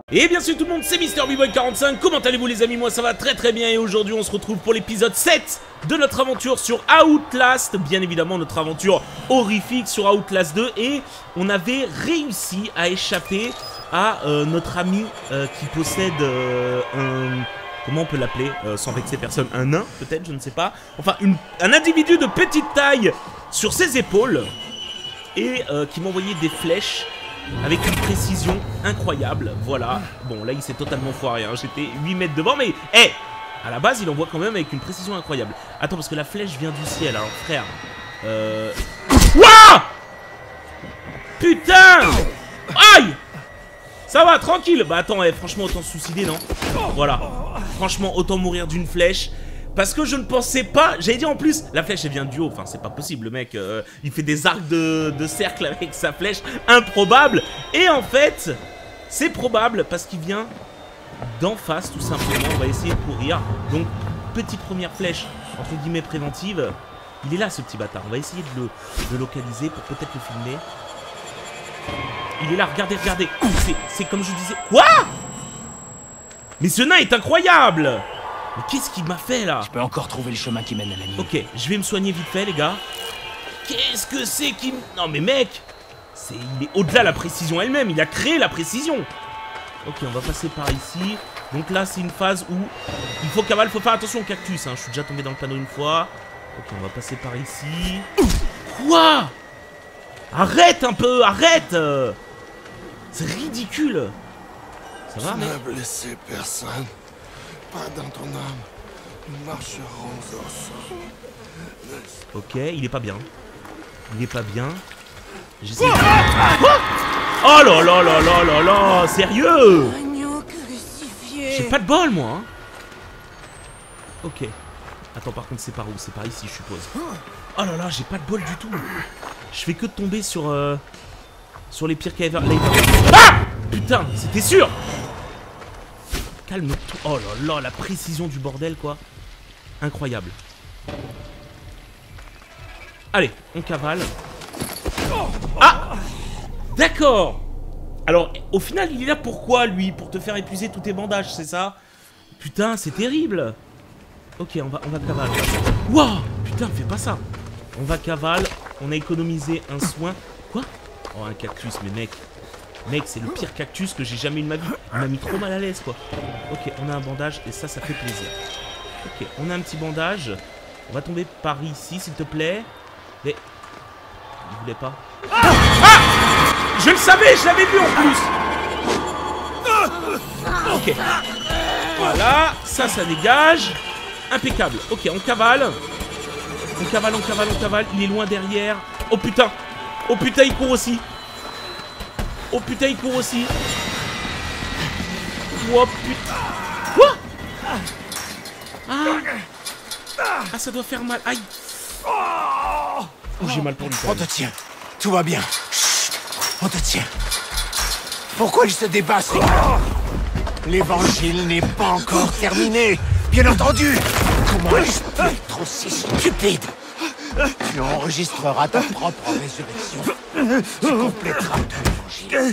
Et bien sûr tout le monde, c'est MrBboy45, comment allez-vous les amis? Moi ça va très très bien et aujourd'hui on se retrouve pour l'épisode 7 de notre aventure sur Outlast. Bien évidemment notre aventure horrifique sur Outlast 2 et on avait réussi à échapper à notre ami qui possède un... Comment on peut l'appeler sans vexer personne? Un nain peut-être, je ne sais pas. Enfin un individu de petite taille sur ses épaules et qui m'envoyait des flèches avec une précision incroyable, voilà. Bon, là, il s'est totalement foiré, hein. J'étais 8 mètres devant, mais... Hey, à la base, il envoie quand même avec une précision incroyable. Attends, parce que la flèche vient du ciel, alors, frère... Wouah! Putain! Aïe! Ça va, tranquille. Bah, attends, franchement, autant se suicider, non? Voilà. Franchement, autant mourir d'une flèche. Parce que je ne pensais pas, j'allais dire en plus, la flèche elle vient du haut, enfin c'est pas possible, le mec, il fait des arcs de cercle avec sa flèche, improbable. Et en fait, c'est probable parce qu'il vient d'en face tout simplement, on va essayer de courir. Donc, petite première flèche, entre guillemets préventive, il est là ce petit bâtard, on va essayer de le localiser pour peut-être le filmer. Il est là, regardez, regardez, c'est comme je disais, quoi? Mais ce nain est incroyable! Mais qu'est-ce qu'il m'a fait là? Je peux encore trouver le chemin qui mène à la mine. Ok, je vais me soigner vite fait les gars. Qu'est-ce que c'est qui... Non mais mec, il est au-delà de la précision elle-même, il a créé la précision. Ok, on va passer par ici. Donc là c'est une phase où il faut cavale, faut faire attention au cactus, hein. Je suis déjà tombé dans le panneau une fois. Ok, on va passer par ici. Quoi? Arrête un peu, arrête. C'est ridicule. Ça va, mec? Je n'ai blessé personne. Pas dans ton âme. Nous marcherons ensemble. Ok, il est pas bien. Il est pas bien. J'essaie de... Quoi? Oh là là là là là là. Sérieux? J'ai pas de bol moi, hein. Ok. Attends, par contre c'est par où? C'est par ici je suppose. Oh là là, j'ai pas de bol du tout. Je fais que de tomber sur les pires cavers. Ah! Putain, c'était sûr. Calme-toi. Oh là là, la précision du bordel, quoi. Incroyable. Allez, on cavale. Ah! D'accord. Alors, au final, il est là pourquoi, lui? Pour te faire épuiser tous tes bandages, c'est ça? Putain, c'est terrible. Ok, on va cavale. Waouh! Putain, fais pas ça. On va cavale. On a économisé un soin. Quoi? Oh, un cactus, mais mec. Mec, c'est le pire cactus que j'ai jamais eu de ma vie. Il m'a mis trop mal à l'aise, quoi. Ok, on a un bandage et ça fait plaisir. Ok, on a un petit bandage. On va tomber par ici, s'il te plaît. Mais... Il voulait pas. Ah! Je le savais, je l'avais vu en plus. Ok. Voilà, ça dégage. Impeccable. Ok, on cavale. On cavale, on cavale, on cavale. Il est loin derrière. Oh putain. Oh putain, il court aussi. Oh putain, il court aussi. Oh putain. Quoi? Ah, ça doit faire mal. Aïe. Oh, j'ai mal pour lui. On te tient. Tout va bien. Chut. On te tient. Pourquoi il se débat? L'évangile n'est pas encore terminé. Bien entendu. Comment est-ce que tu peux être aussi stupide? Tu enregistreras ta propre résurrection. Tu compléteras ton évangile.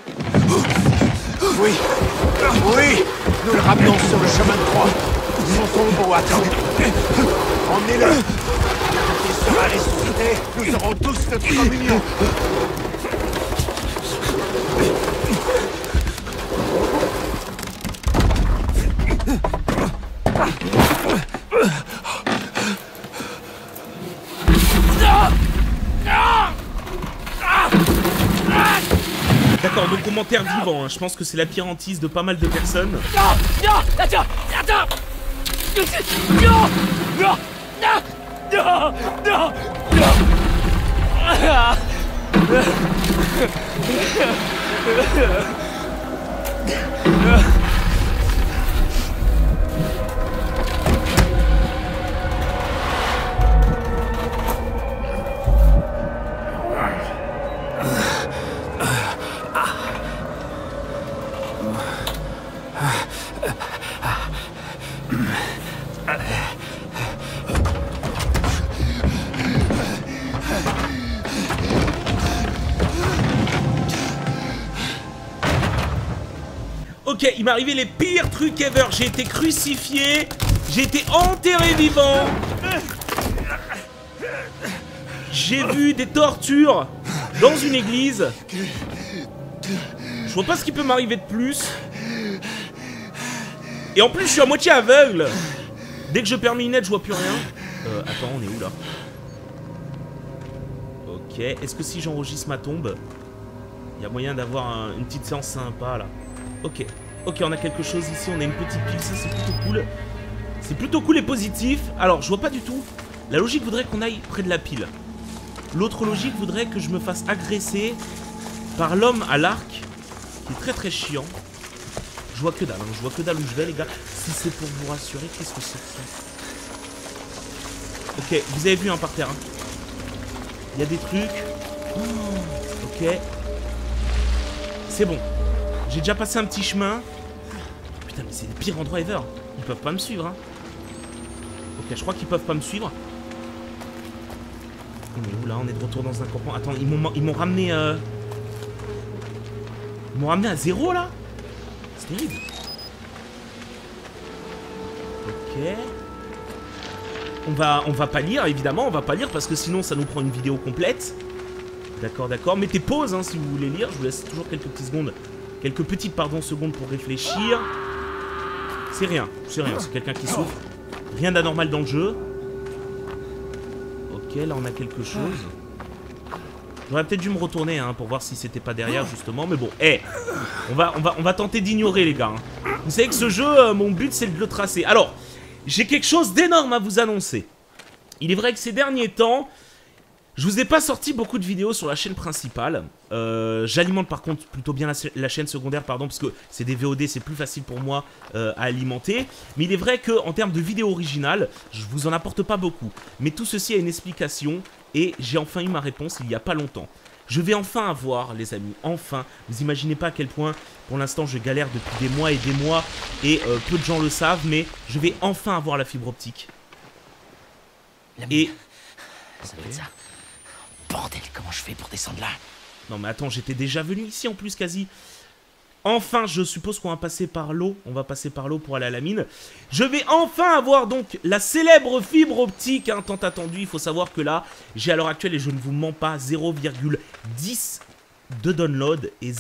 Oui, oui, nous le ramenons sur le chemin de croix. Son tombeau attend. Emmenez-le. Quand il sera ressuscité, nous aurons tous notre communion. D'accord, donc commentaire vivant, hein. Je pense que c'est la pire hantise de pas mal de personnes. Non! Non! Attends! Attends! Non! Non! Non! Non! Non! Ok, il m'est arrivé les pires trucs ever. J'ai été crucifié. J'ai été enterré vivant. J'ai vu des tortures dans une église. Je vois pas ce qui peut m'arriver de plus. Et en plus, je suis à moitié aveugle. Dès que je perds mes lunettes, je vois plus rien. Attends, on est où là? Ok, est-ce que si j'enregistre ma tombe, il y a moyen d'avoir une petite séance sympa là? Ok, ok, on a quelque chose ici, on a une petite pile, ça c'est plutôt cool. C'est plutôt cool et positif. Alors, je vois pas du tout. La logique voudrait qu'on aille près de la pile. L'autre logique voudrait que je me fasse agresser par l'homme à l'arc, qui est très très chiant. Je vois que dalle, hein. Je vois que dalle où je vais les gars. Si c'est pour vous rassurer, qu'est-ce que c'est que ça? Ok, vous avez vu hein, par terre hein. Il y a des trucs. Oh, ok. C'est bon. J'ai déjà passé un petit chemin. Putain mais c'est le pire endroit ever. Ils peuvent pas me suivre hein. Ok, je crois qu'ils peuvent pas me suivre. On est où là? On est de retour dans un campement. Attends, ils m'ont ramené Ils m'ont ramené à 0 là. C'est terrible. Ok. On va pas lire, évidemment, on va pas lire parce que sinon ça nous prend une vidéo complète. D'accord, d'accord. Mettez pause hein, si vous voulez lire. Je vous laisse toujours quelques petites secondes. Quelques petites, secondes pour réfléchir. C'est rien, c'est quelqu'un qui souffre. Rien d'anormal dans le jeu. Ok, là on a quelque chose. J'aurais peut-être dû me retourner hein, pour voir si c'était pas derrière justement. Mais bon, on va tenter d'ignorer les gars. Hein. Vous savez que ce jeu, mon but c'est de le tracer. Alors, j'ai quelque chose d'énorme à vous annoncer. Il est vrai que ces derniers temps, je vous ai pas sorti beaucoup de vidéos sur la chaîne principale. J'alimente par contre plutôt bien la chaîne secondaire, pardon, parce que c'est des VOD, c'est plus facile pour moi à alimenter. Mais il est vrai qu'en termes de vidéos originales, je vous en apporte pas beaucoup. Mais tout ceci a une explication et j'ai enfin eu ma réponse il y a pas longtemps. Je vais enfin avoir, les amis, enfin. Vous imaginez pas à quel point, pour l'instant, je galère depuis des mois et peu de gens le savent, mais je vais enfin avoir la fibre optique. Et... Ça doit être ça. Bordel, comment je fais pour descendre là? Non mais attends, j'étais déjà venu ici en plus quasi. Enfin, je suppose qu'on va passer par l'eau. On va passer par l'eau pour aller à la mine. Je vais enfin avoir donc la célèbre fibre optique, hein, tant attendue. Il faut savoir que là, j'ai à l'heure actuelle, et je ne vous mens pas, 0,10 de download et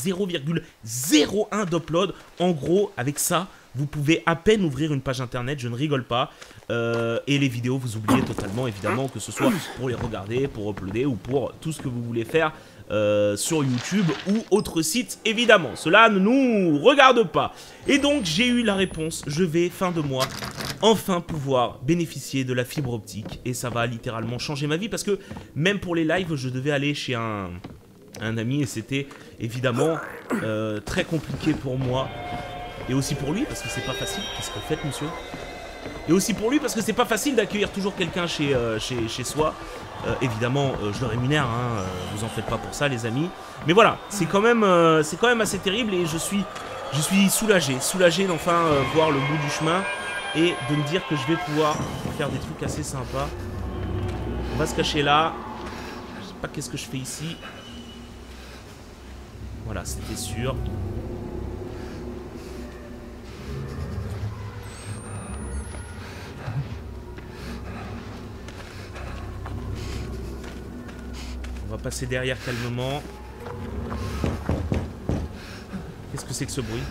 0,01 d'upload. En gros, avec ça, vous pouvez à peine ouvrir une page internet, je ne rigole pas. Et les vidéos, vous oubliez totalement, évidemment, que ce soit pour les regarder, pour uploader ou pour tout ce que vous voulez faire sur YouTube ou autre site, évidemment. Cela ne nous regarde pas. Et donc, j'ai eu la réponse. Je vais, fin de mois, enfin pouvoir bénéficier de la fibre optique. Et ça va littéralement changer ma vie parce que même pour les lives, je devais aller chez un ami et c'était évidemment très compliqué pour moi. Et aussi pour lui, parce que c'est pas facile. Qu'est-ce que vous faites, monsieur? Et aussi pour lui, parce que c'est pas facile d'accueillir toujours quelqu'un chez soi. Évidemment, je le rémunère, hein, vous en faites pas pour ça, les amis. Mais voilà, c'est quand même assez terrible et je suis soulagé d'enfin voir le bout du chemin et de me dire que je vais pouvoir faire des trucs assez sympas. On va se cacher là. Je sais pas qu'est-ce que je fais ici. Voilà, c'était sûr. On va passer derrière calmement. Qu'est-ce que c'est que ce bruit?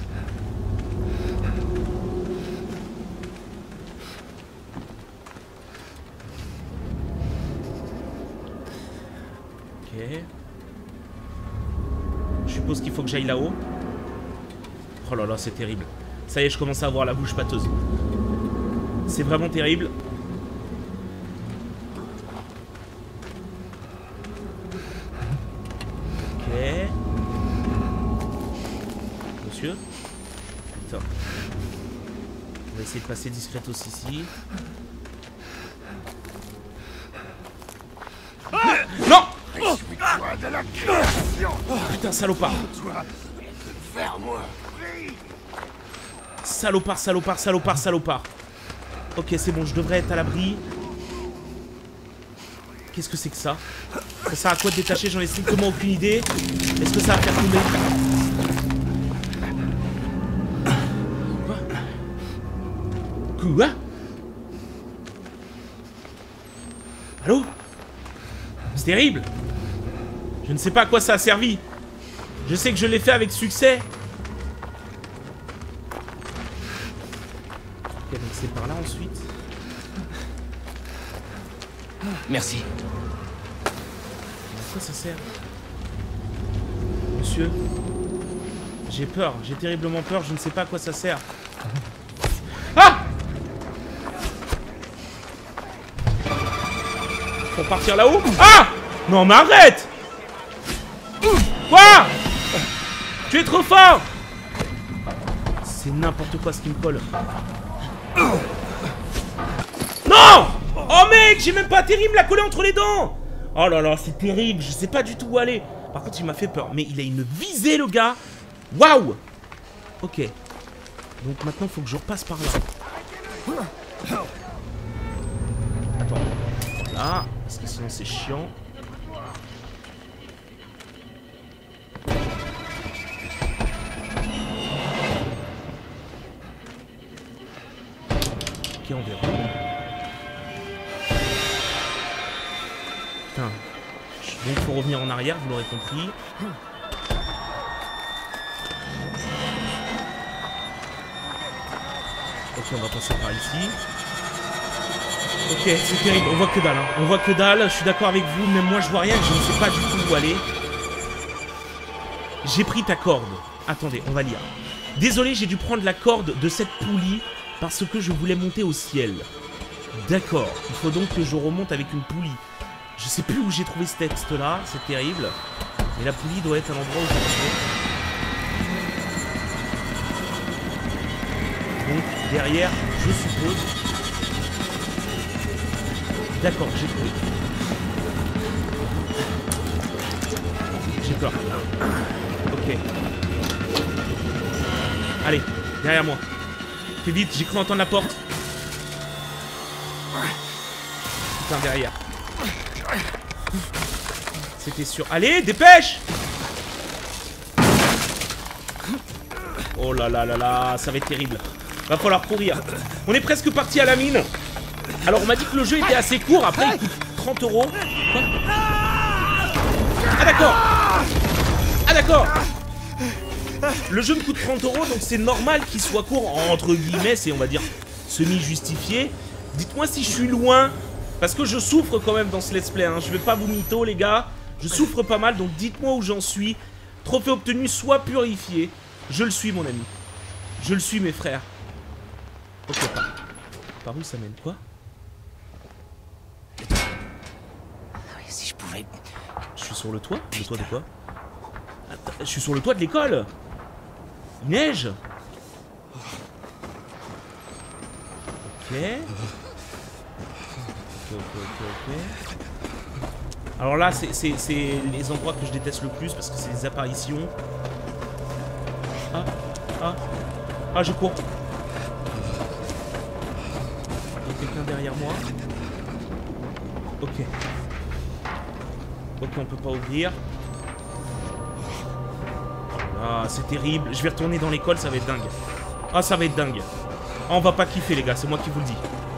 Ok. Je suppose qu'il faut que j'aille là-haut. Oh là là, c'est terrible. Ça y est, je commence à avoir la bouche pâteuse. C'est vraiment terrible. Monsieur? Putain. On va essayer de passer discretos ici. Non! Putain, salopard! Salopard. Ok, c'est bon, je devrais être à l'abri. Qu'est-ce que c'est que ça? Ça sert à quoi de détacher? J'en ai strictement aucune idée. Est-ce que ça va faire tomber? Quoi? Allô? C'est terrible. Je ne sais pas à quoi ça a servi. Je sais que je l'ai fait avec succès. Ok, donc c'est par là ensuite. Merci. À quoi ça sert? Monsieur, j'ai peur, j'ai terriblement peur, je ne sais pas à quoi ça sert. Ah! Faut partir là-haut? Ah! Non mais arrête! Quoi? Tu es trop fort! C'est n'importe quoi ce qui me colle. Non! Oh mec, j'ai même pas atterri, il me l'a collé entre les dents! Oh là là, c'est terrible, je sais pas du tout où aller. Par contre, il m'a fait peur. Mais il a une visée, le gars. Waouh. Ok. Donc maintenant, il faut que je repasse par là. Attends. Voilà. Parce que sinon, c'est chiant. Ok, on verra. Putain. Donc il faut revenir en arrière, vous l'aurez compris. Ok, on va passer par ici. Ok, c'est terrible, on voit que dalle, hein. On voit que dalle, je suis d'accord avec vous, même moi je vois rien, je ne sais pas du tout où aller. J'ai pris ta corde. Attendez, on va lire. Désolé, j'ai dû prendre la corde de cette poulie parce que je voulais monter au ciel. D'accord, il faut donc que je remonte avec une poulie. Je sais plus où j'ai trouvé ce texte-là, c'est terrible. Mais la poulie doit être à l'endroit où je l'ai. Donc, derrière, je suppose. D'accord, j'ai trouvé. J'ai peur. Ok. Allez, derrière moi. Fais vite, j'ai cru entendre la porte. Putain, derrière. C'était sûr. Allez, dépêche! Oh là là là là, ça va être terrible. Va falloir courir. On est presque parti à la mine. Alors, on m'a dit que le jeu était assez court. Après, il coûte 30 €. Quoi? Ah d'accord. Ah d'accord. Le jeu me coûte 30 €, donc c'est normal qu'il soit court. Entre guillemets, c'est, on va dire, semi-justifié. Dites-moi si je suis loin. Parce que je souffre quand même dans ce let's play, hein. Je vais pas vous mytho, les gars. Je souffre pas mal, donc dites-moi où j'en suis. Trophée obtenu, soit purifié. Je le suis, mon ami. Je le suis, mes frères. Ok, par où ça mène? Quoi? Si je pouvais... Je suis sur le toit? Le toit de quoi? Attends, je suis sur le toit de l'école. Il neige. Ok. Ok. Alors là, c'est les endroits que je déteste le plus parce que c'est les apparitions. Ah, je cours. Il y a quelqu'un derrière moi. Ok. Ok, on peut pas ouvrir. Ah, c'est terrible. Je vais retourner dans l'école, ça va être dingue. Ah, ça va être dingue. Ah, on va pas kiffer, les gars, c'est moi qui vous le dis.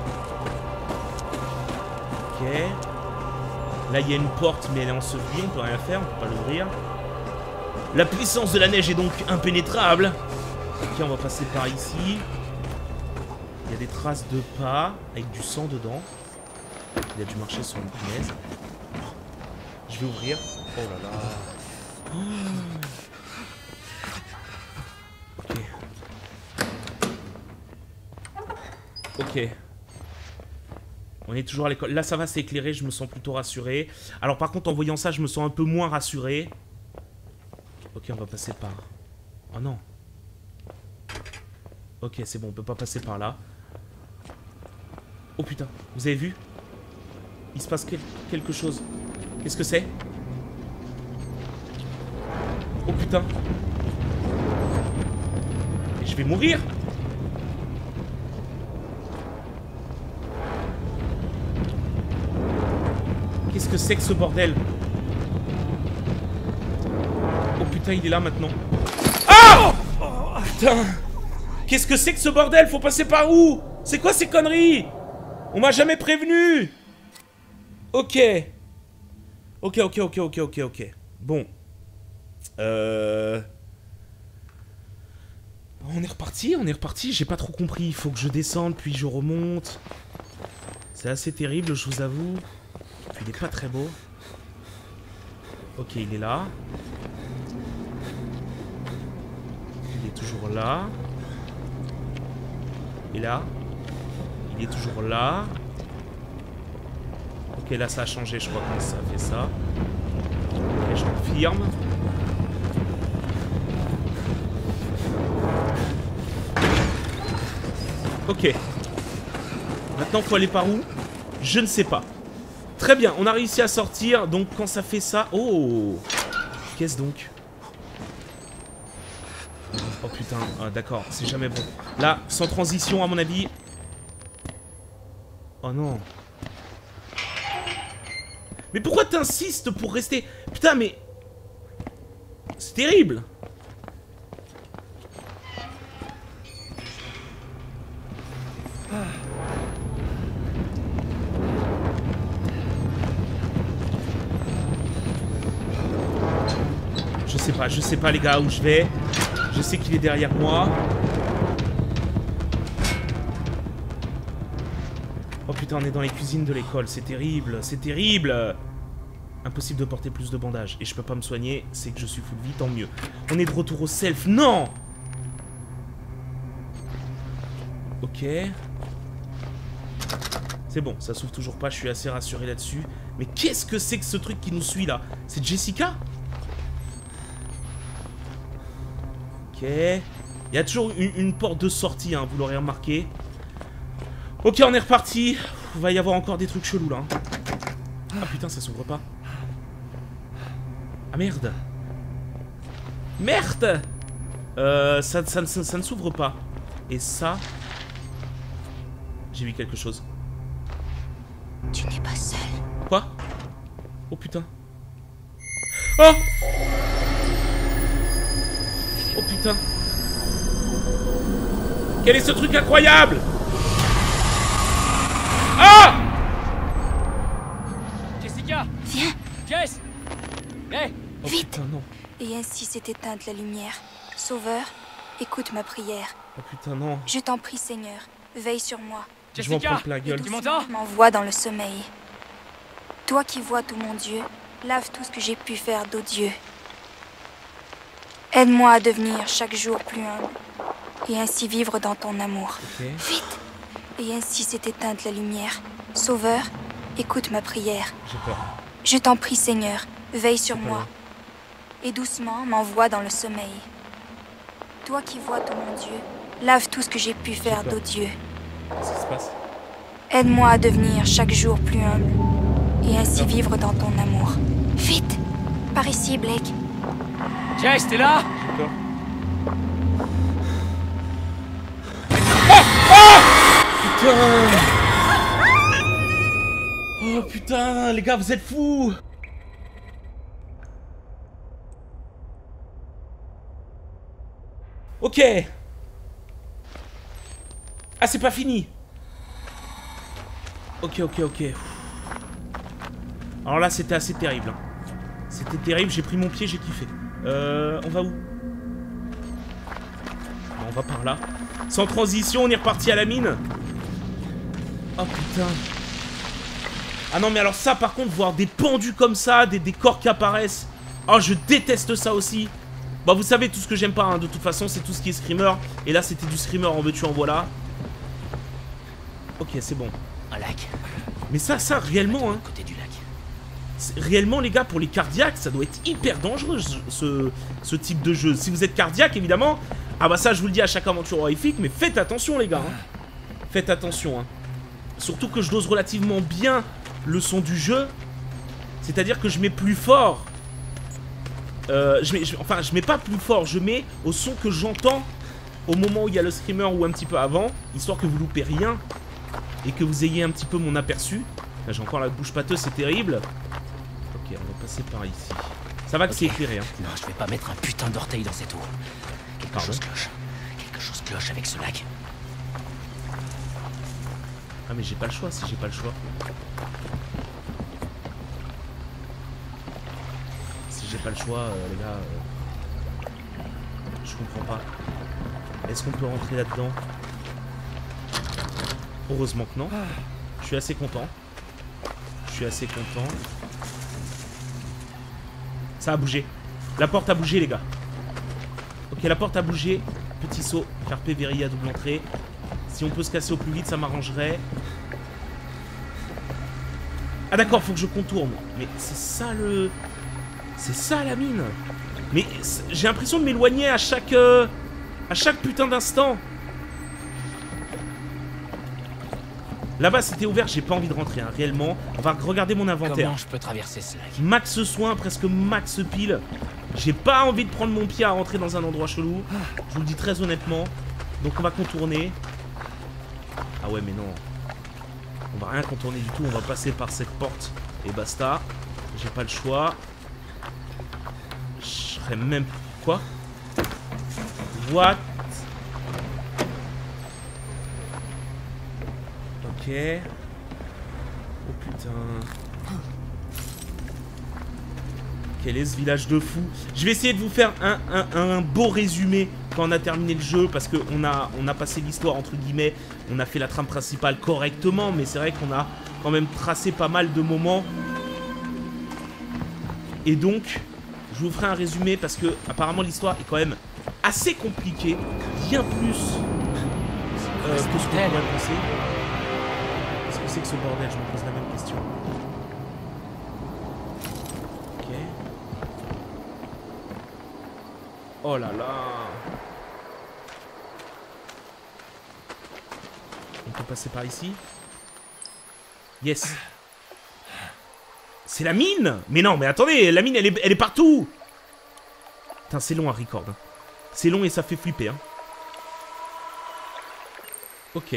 Ok. Là, il y a une porte, mais elle est ensevelie, on peut rien faire, on peut pas l'ouvrir. La puissance de la neige est donc impénétrable. Ok, on va passer par ici. Il y a des traces de pas, avec du sang dedans. Il a dû marcher sur une punaise. Je vais ouvrir. Oh là là. Ok. Ok. On est toujours à l'école. Là, ça va, c'est éclairé, je me sens plutôt rassuré. Alors, par contre, en voyant ça, je me sens un peu moins rassuré. Ok, on va passer par... Oh non. Ok, c'est bon, on peut pas passer par là. Oh putain, vous avez vu? Il se passe quelque chose. Qu'est-ce que c'est? Oh putain. Et je vais mourir. Qu'est-ce que c'est que ce bordel? Oh putain, il est là maintenant. Ah! Putain! Qu'est-ce que c'est que ce bordel? Faut passer par où? C'est quoi ces conneries? On m'a jamais prévenu. Ok. Ok. Bon. On est reparti. J'ai pas trop compris. Il faut que je descende, puis je remonte. C'est assez terrible, je vous avoue. Puis il est pas très beau. Ok, il est là. Il est toujours là. Et là. Il est toujours là. Ok, là ça a changé, je crois, quand ça a fait ça. Ok, je confirme. Ok. Maintenant, faut aller par où? Je ne sais pas. Très bien, on a réussi à sortir. Donc, quand ça fait ça... Oh! Qu'est-ce donc? Oh putain, ah, d'accord, c'est jamais bon. Là, sans transition, à mon avis... Oh non. Mais pourquoi t'insistes pour rester... Putain, mais... C'est terrible. Je sais pas les gars où je vais. Je sais qu'il est derrière moi. Oh putain, on est dans les cuisines de l'école, c'est terrible, c'est terrible. Impossible de porter plus de bandages. Et je peux pas me soigner, c'est que je suis full vie, tant mieux. On est de retour au self, non. Ok. C'est bon, ça s'ouvre toujours pas, je suis assez rassuré là-dessus. Mais qu'est-ce que c'est que ce truc qui nous suit là? C'est Jessica? Ok. Il y a toujours une porte de sortie, hein, vous l'aurez remarqué. Ok, on est reparti. Il va y avoir encore des trucs chelous là. Hein. Ah putain, ça s'ouvre pas. Ah merde. Merde. Ça ne s'ouvre pas. Et ça... J'ai vu quelque chose. Tu n'es pas seul. Quoi? Oh putain. Oh! Oh putain. Quel est ce truc incroyable? Ah! Jessica! Viens! Jess! Hé! Oh Vite. putain, non. Et ainsi s'est éteinte la lumière. Sauveur, écoute ma prière. Oh putain, non. Je t'en prie, Seigneur, veille sur moi. Je vais en Jessica! prendre plein la gueule. Tu m'entends? M'envoie dans le sommeil. Toi qui vois tout mon Dieu, lave tout ce que j'ai pu faire d'odieux. Aide-moi à devenir chaque jour plus humble et ainsi vivre dans ton amour. Ok. Vite! Et ainsi s'est éteinte la lumière. Sauveur, écoute ma prière. J'ai peur. Je t'en prie, Seigneur, veille sur C'est pas moi. loin. Et doucement m'envoie dans le sommeil. Toi qui vois tout mon Dieu, lave tout ce que j'ai pu faire peur. d'odieux. Qu'est-ce qui se passe? Aide-moi à devenir chaque jour plus humble et ainsi vivre dans ton amour. Vite! Par ici, Blake. Jess, t'es là? J'ai peur. Putain! Oh putain, les gars, vous êtes fous! Ok. Ah, c'est pas fini. Ok. Alors là, c'était assez terrible. Hein. C'était terrible, j'ai pris mon pied, j'ai kiffé. On va où? Bon, on va par là. Sans transition, on est reparti à la mine. Oh putain. Ah non, mais alors ça, par contre, voir des pendus comme ça, des corps qui apparaissent. Oh, je déteste ça aussi. Bah, vous savez tout ce que j'aime pas, hein. De toute façon, c'est tout ce qui est screamer. Et là, c'était du screamer, en veux-tu, en voilà. Ok, c'est bon. Un lac. Mais ça, réellement, hein. Côté du lac. Réellement, les gars, pour les cardiaques, ça doit être hyper dangereux, ce type de jeu. Si vous êtes cardiaque, évidemment. Ah bah ça, je vous le dis à chaque aventure horrifique, mais faites attention, les gars. Hein. Faites attention, hein. Surtout que je dose relativement bien le son du jeu. C'est-à-dire que je mets plus fort. Je mets pas plus fort, je mets au son que j'entends au moment où il y a le screamer ou un petit peu avant, histoire que vous loupez rien et que vous ayez un petit peu mon aperçu. Là, j'ai encore la bouche pâteuse, c'est terrible. Ok, on va passer par ici. Ça va que c'est éclairé, hein. Non, je vais pas mettre un putain d'orteil dans cette eau. Quelque chose cloche. Quelque chose cloche avec ce lac. mais j'ai pas le choix si j'ai pas le choix. Si j'ai pas le choix, les gars... je comprends pas. Est-ce qu'on peut rentrer là-dedans? Heureusement que non. Je suis assez content. Je suis assez content. Ça a bougé. La porte a bougé, les gars. Ok, la porte a bougé. Petit saut. Carpe verrouillé à double entrée. Si on peut se casser au plus vite, ça m'arrangerait. Ah d'accord, faut que je contourne. Mais c'est ça le... C'est ça la mine. Mais j'ai l'impression de m'éloigner à chaque putain d'instant. Là-bas c'était ouvert, j'ai pas envie de rentrer, hein, réellement. On va regarder mon inventaire. Comment je peux traverser ce lac? Max soin, presque max pile. J'ai pas envie de prendre mon pied à rentrer dans un endroit chelou. Je vous le dis très honnêtement. Donc on va contourner. Ah ouais mais non. On va rien contourner du tout, on va passer par cette porte. Et basta. J'ai pas le choix. Je serais même... Quoi? What? Ok. Oh putain. Quel est ce village de fous? Je vais essayer de vous faire un beau résumé quand on a terminé le jeu, parce qu'on a passé l'histoire entre guillemets, on a fait la trame principale correctement, mais c'est vrai qu'on a quand même tracé pas mal de moments. Et donc, je vous ferai un résumé parce que apparemment l'histoire est quand même assez compliquée, bien plus que ce qu'on pourrait penser. Qu'est-ce que c'est que ce bordel? Je me pose la même question. Ok. Oh là là. On peut passer par ici? Yes. C'est la mine? Mais non, mais attendez, la mine elle est partout. Putain, c'est long à record. Hein. C'est long et ça fait flipper. Hein. Ok.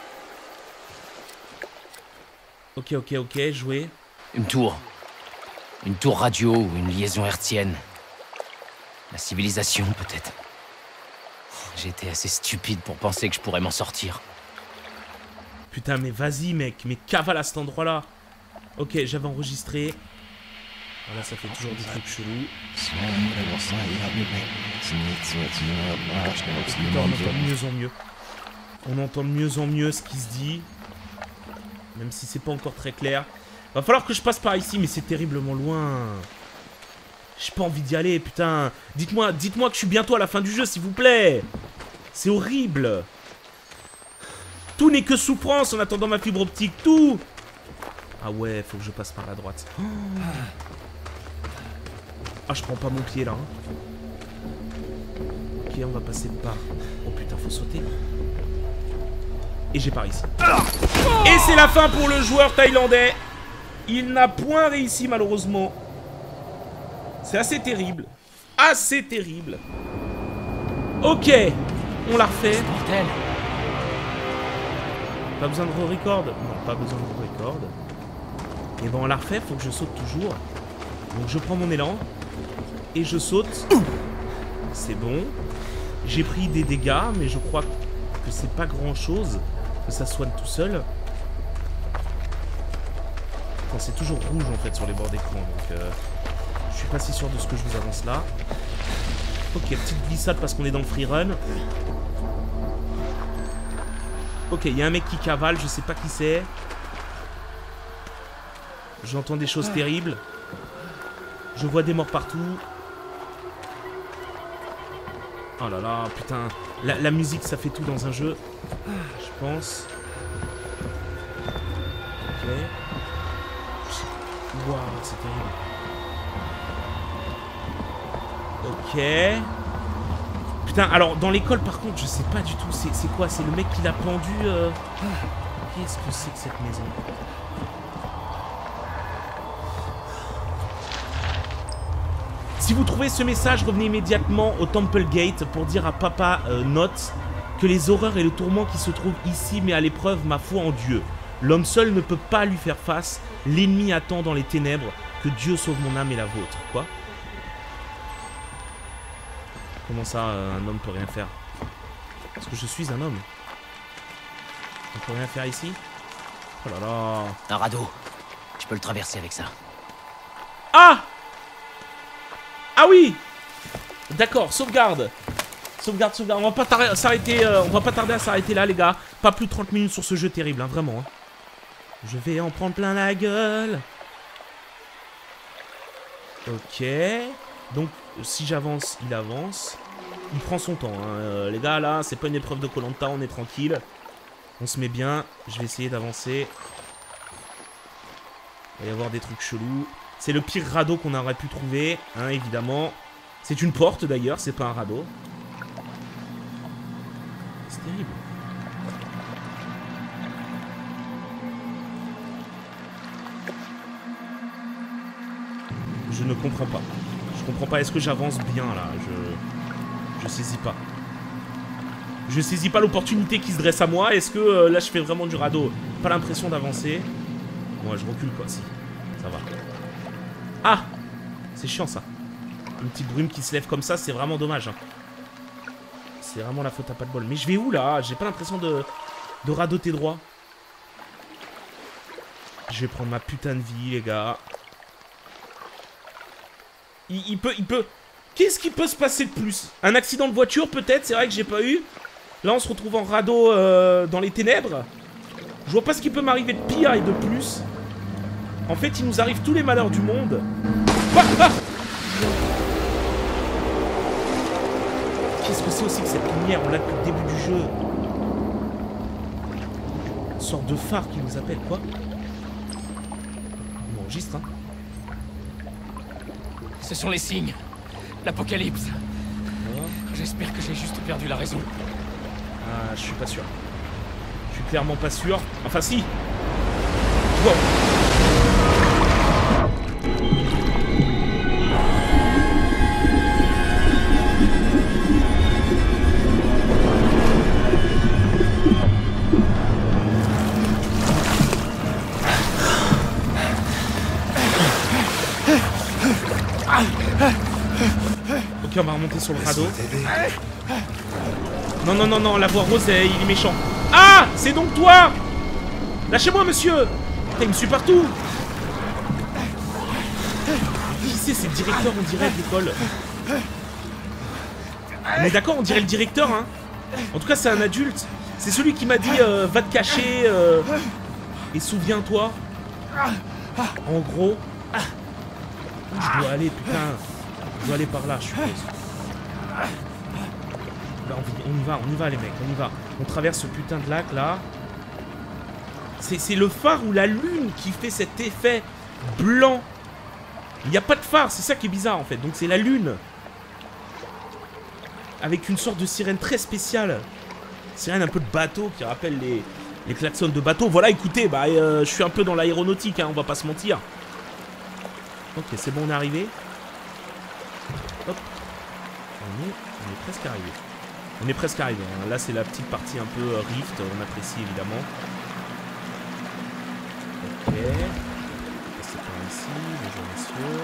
Ok, jouer. Une tour. Une tour radio ou une liaison hertzienne. La civilisation, peut-être. J'étais assez stupide pour penser que je pourrais m'en sortir. Putain, mais vas-y, mec. Mais cavale à cet endroit-là. Ok, j'avais enregistré. Voilà, ça fait toujours des trucs chelous. Putain, on entend de mieux en mieux. On entend de mieux en mieux ce qui se dit. Même si c'est pas encore très clair. Va falloir que je passe par ici, mais c'est terriblement loin. J'ai pas envie d'y aller, putain. Dites-moi que je suis bientôt à la fin du jeu, s'il vous plaît. C'est horrible. Tout n'est que souffrance en attendant ma fibre optique, tout. Ah ouais, faut que je passe par la droite. Oh. Ah, je prends pas mon pied là. Hein. Ok, on va passer par... Oh putain, faut sauter. Et j'ai par ici. Et c'est la fin pour le joueur thaïlandais. Il n'a point réussi malheureusement. C'est assez terrible. Assez terrible. Ok, on l'a refait. Mortel. Pas besoin de re-record? Non, pas besoin de re-record. Et ben on l'a refait, faut que je saute toujours. Donc je prends mon élan. Et je saute. C'est bon. J'ai pris des dégâts, mais je crois que c'est pas grand chose. Que ça soigne tout seul. Enfin, c'est toujours rouge en fait sur les bords d'écran. Donc je suis pas si sûr de ce que je vous avance là. Ok, petite glissade parce qu'on est dans le free run. Ok, il y a un mec qui cavale, je sais pas qui c'est. J'entends des choses terribles. Je vois des morts partout. Oh là là, putain. La musique, ça fait tout dans un jeu. Je pense. Ok. Waouh, c'est terrible. Ok. Putain, alors dans l'école par contre, je sais pas du tout. C'est quoi? C'est le mec qui l'a pendu Qu'est-ce que c'est que cette maison? Si vous trouvez ce message, revenez immédiatement au Temple Gate pour dire à Papa Note que les horreurs et le tourment qui se trouvent ici met à l'épreuve ma foi en Dieu. L'homme seul ne peut pas lui faire face. L'ennemi attend dans les ténèbres. Que Dieu sauve mon âme et la vôtre. Quoi? Comment ça, un homme peut rien faire? Parce que je suis un homme. On peut rien faire ici? Oh là là. Un radeau. Je peux le traverser avec ça. Ah! Ah oui! D'accord, sauvegarde. Sauvegarde, sauvegarde. On va pas s'arrêter, on va pas tarder à s'arrêter là, les gars. Pas plus de 30 minutes sur ce jeu terrible, hein, vraiment. Hein. Je vais en prendre plein la gueule. Ok. Donc, si j'avance, il avance. Il prend son temps, hein. Les gars, là, c'est pas une épreuve de Koh-Lanta, on est tranquille. On se met bien. Je vais essayer d'avancer. Il va y avoir des trucs chelous. C'est le pire radeau qu'on aurait pu trouver, hein, évidemment. C'est une porte, d'ailleurs, c'est pas un radeau. C'est terrible. Je ne comprends pas. Je comprends pas. Est-ce que j'avance bien, là? Je saisis pas. Je saisis pas l'opportunité qui se dresse à moi. Est-ce que là, je fais vraiment du radeau? Pas l'impression d'avancer. Bon, je recule, quoi, si. Ça va. Ah! C'est chiant, ça. Une petite brume qui se lève comme ça, c'est vraiment dommage. Hein. C'est vraiment la faute à pas de bol. Mais je vais où, là? J'ai pas l'impression de radoter droit. Je vais prendre ma putain de vie, les gars. Il peut... Qu'est-ce qui peut se passer de plus? Un accident de voiture, peut-être? C'est vrai que j'ai pas eu. Là, on se retrouve en radeau dans les ténèbres. Je vois pas ce qui peut m'arriver de pire et de plus. En fait, il nous arrive tous les malheurs du monde. Ah, ah! Qu'est-ce que c'est aussi que cette lumière? On l'a depuis le début du jeu. Une sorte de phare qui nous appelle, quoi. On enregistre, hein. Ce sont les signes. L'apocalypse. J'espère que j'ai juste perdu la raison. Ah, je suis pas sûr. Je suis clairement pas sûr. Enfin, si. Wow. Ok, on va remonter sur le radeau. Non, non, non, non, la voix rose, il est méchant. Ah! C'est donc toi! Lâchez-moi, monsieur! Putain, il me suit partout! Qui c'est? C'est le directeur, on dirait, de l'école. On est d'accord, on dirait le directeur, hein? En tout cas, c'est un adulte. C'est celui qui m'a dit va te cacher et souviens-toi. En gros. Où je dois aller, putain? Je dois aller par là, je suppose. Là, on y va les mecs, on y va. On traverse ce putain de lac là. C'est le phare ou la lune qui fait cet effet blanc. Il n'y a pas de phare, c'est ça qui est bizarre en fait. Donc c'est la lune. Avec une sorte de sirène très spéciale. Sirène un peu de bateau qui rappelle les klaxons de bateau. Voilà, écoutez, bah, je suis un peu dans l'aéronautique, hein, on va pas se mentir. Ok, c'est bon, on est arrivé. Hop. On est presque arrivé. On est presque arrivé. Hein. Là, c'est la petite partie un peu rift. On apprécie évidemment. Ok. C'est par ici, bonjour messieurs.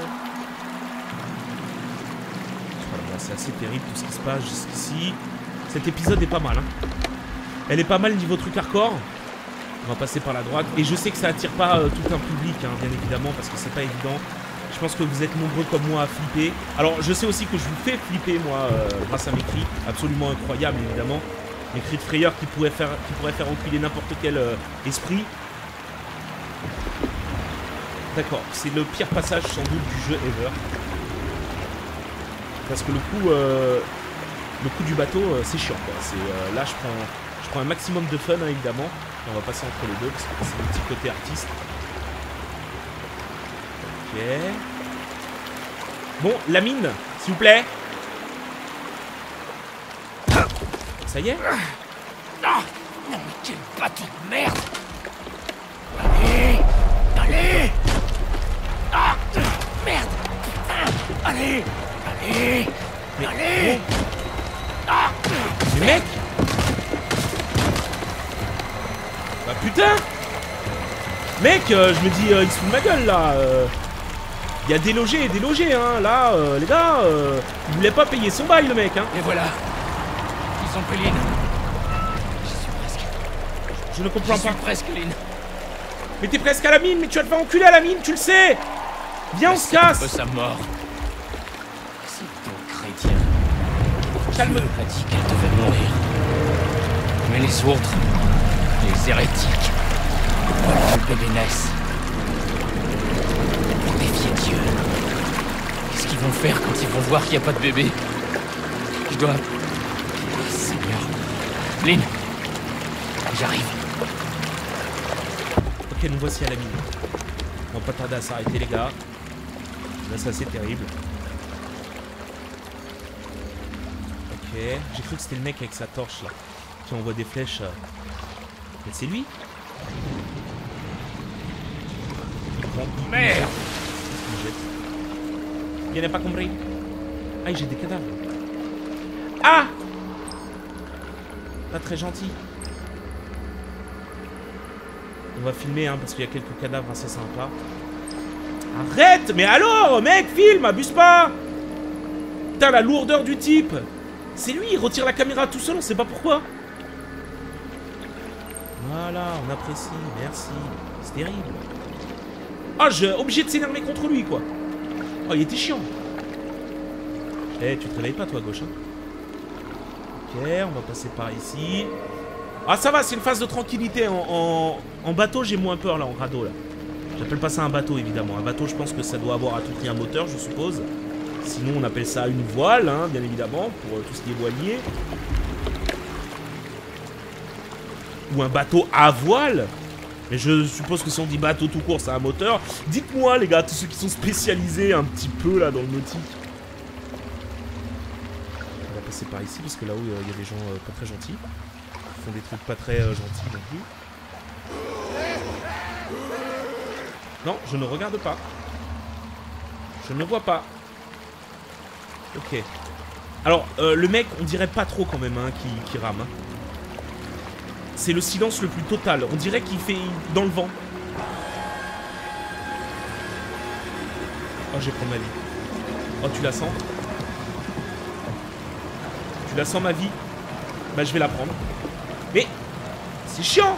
Voilà, c'est assez terrible tout ce qui se passe jusqu'ici. Cet épisode est pas mal. Hein. Elle est pas mal niveau truc hardcore. On va passer par la droite. Et je sais que ça attire pas tout un public, hein, bien évidemment, parce que c'est pas évident. Je pense que vous êtes nombreux comme moi à flipper. Alors, je sais aussi que je vous fais flipper, moi, grâce à mes cris. Absolument incroyables, évidemment. Mes cris de frayeur qui pourraient faire enculer n'importe quel esprit. D'accord, c'est le pire passage, sans doute, du jeu ever. Parce que le coup du bateau, c'est chiant, quoi. Là, je prends un maximum de fun, hein, évidemment. Et on va passer entre les deux, parce que c'est le petit côté artiste. Ok. Bon, la mine, s'il vous plaît. Ça y est? Non, quel bateau de merde! Allez! Allez! Ah! Merde! Allez! Allez! Mais, allez! oh. Ah! Mais mec! Bah putain! Mec, je me dis, il se fout de ma gueule là. Il y a délogé et délogé, hein. Là, les gars, il voulait pas payer son bail, le mec, hein. Et voilà. Ils ont pris Lynn. J'y suis presque. Je ne comprends J'y pas. suis presque, Lynn. Mais t'es presque à la mine, mais tu vas te faire enculer à la mine, tu le sais. Viens, on se casse. C'est sa mort. C'est ton chrétien. Calme. Dieu a dit qu'elle devait mourir. Mais les autres, les hérétiques, veulent que le bébé naisse. Pour défier Dieu. Qu'est-ce qu'ils vont faire quand ils vont voir qu'il n'y a pas de bébé? Je dois... Oh, Seigneur. Lynn. J'arrive. Ok, nous voici à la mine. On va pas tarder à s'arrêter, les gars. Là, c'est assez terrible. Ok, j'ai cru que c'était le mec avec sa torche là, qui envoie des flèches. Mais c'est lui. Il prend. Merde. Il jette. Il n'a pas compris. Ah, il jette des cadavres. Ah. Pas très gentil. On va filmer hein, parce qu'il y a quelques cadavres assez sympas. Arrête. Mais alors, mec, filme, abuse pas. Putain, la lourdeur du type. C'est lui, il retire la caméra tout seul, on sait pas pourquoi. Voilà, on apprécie, merci. C'est terrible. Ah, obligé de s'énerver contre lui, quoi. Oh, il était chiant. Eh, tu te réveilles pas, toi, à gauche, hein. Ok, on va passer par ici. Ah, ça va, c'est une phase de tranquillité. En bateau, j'ai moins peur, là, en radeau, là. J'appelle pas ça un bateau, évidemment. Un bateau, je pense que ça doit avoir à tout prix un moteur, je suppose. Sinon, on appelle ça une voile, hein, bien évidemment, pour tout ce qui est voilier. Ou un bateau à voile. Mais je suppose que si on dit bateau tout court, c'est un moteur. Dites-moi, les gars, tous ceux qui sont spécialisés un petit peu, là, dans le nautique. On va passer par ici, parce que là-haut, il y a des gens pas très gentils. Ils font des trucs pas très gentils non plus. Non, je ne regarde pas. Je ne vois pas. Ok. Alors, le mec, on dirait pas trop quand même, hein, qui rame. Hein. C'est le silence le plus total. On dirait qu'il fait dans le vent. Oh, je vais prendre ma vie. Oh, tu la sens? Tu la sens, ma vie? Bah, je vais la prendre. Mais, c'est chiant.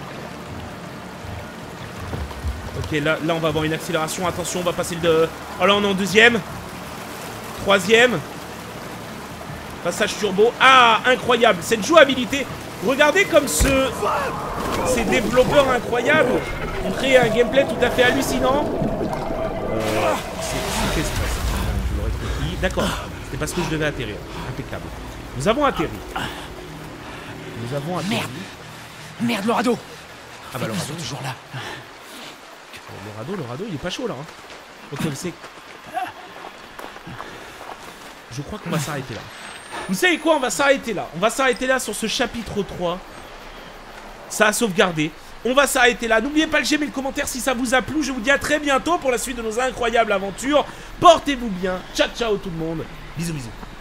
Ok, là, on va avoir une accélération. Attention, on va passer le... Oh, là, on est en deuxième. Troisième. Passage turbo. Ah, incroyable. Cette jouabilité. Regardez comme ces développeurs incroyables ont créé un gameplay tout à fait hallucinant. C'est stress. Je l'aurais compris. D'accord. C'était parce que je devais atterrir. Impeccable. Nous avons atterri. Nous avons atterri. Merde, le radeau. Ah bah le radeau. toujours là. Le radeau, il est pas chaud là. Hein. Ok, vous savez. Je crois qu'on va s'arrêter là. Vous savez quoi, on va s'arrêter là. On va s'arrêter là sur ce chapitre 3. Ça a sauvegardé. On va s'arrêter là. N'oubliez pas le j'aime et le commentaire si ça vous a plu. Je vous dis à très bientôt pour la suite de nos incroyables aventures. Portez-vous bien. Ciao, ciao tout le monde. Bisous, bisous.